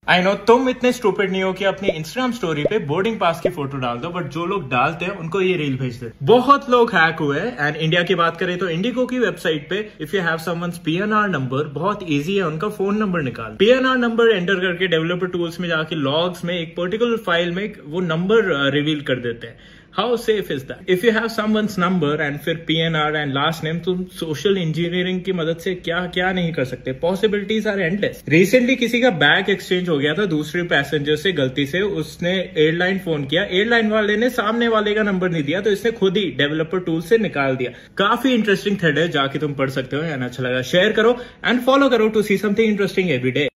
I know तुम इतने stupid नहीं हो कि अपनी इंस्टाग्राम स्टोरी पे बोर्डिंग पास की फोटो डाल दो, बट जो लोग डालते हैं उनको ये रील भेज दे। बहुत लोग हैक हुए एंड इंडिया की बात करें तो इंडिगो की वेबसाइट पे if you have someone's PNR number, बहुत इजी है उनका फोन नंबर निकाल। पीएनआर नंबर एंटर करके डेवलपर टूल्स में जाके लॉग्स में एक पर्टिकुलर फाइल में वो नंबर रिवील कर देते हैं। How safe is that? If you have someone's number and फिर पीएनआर एंड लास्ट नेम, तुम सोशल इंजीनियरिंग की मदद से क्या क्या नहीं कर सकते। Possibilities are endless. रिसेंटली किसी का बैग एक्सचेंज हो गया था दूसरे पैसेंजर से गलती से। उसने एयरलाइन फोन किया, एयरलाइन वाले ने सामने वाले का नंबर नहीं दिया तो इसने खुद ही डेवलपर टूल से निकाल दिया। काफी इंटरेस्टिंग थ्रेड है, जाके तुम पढ़ सकते हो। यानी अच्छा लगा शेयर करो एंड फॉलो करो to see something interesting every day.